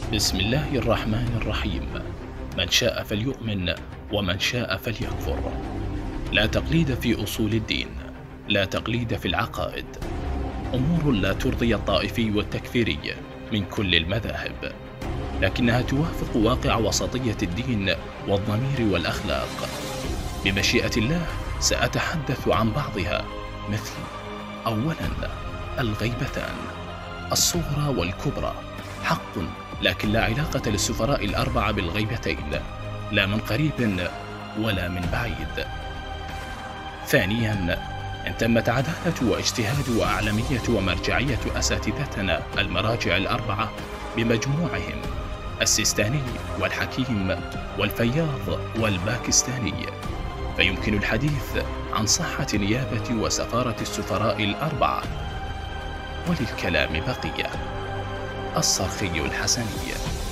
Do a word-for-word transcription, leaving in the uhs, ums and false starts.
بسم الله الرحمن الرحيم. من شاء فليؤمن ومن شاء فليكفر. لا تقليد في أصول الدين، لا تقليد في العقائد. أمور لا ترضي الطائفي والتكفيري من كل المذاهب، لكنها توافق واقع وسطية الدين والضمير والأخلاق. بمشيئة الله سأتحدث عن بعضها، مثل: أولاً، الغيبتان، الصغرى والكبرى حق، لكن لا علاقة للسفراء الأربعة بالغيبتين، لا من قريب ولا من بعيد. ثانياً، إن تمت عدالة واجتهاد وأعلمية ومرجعية أساتذتنا المراجع الأربعة بمجموعهم السيستاني والحكيم والفياض والباكستاني، فيمكن الحديث عن صحة نيابة وسفارة السفراء الأربعة. وللكلام بقية. الصرخي الحسني.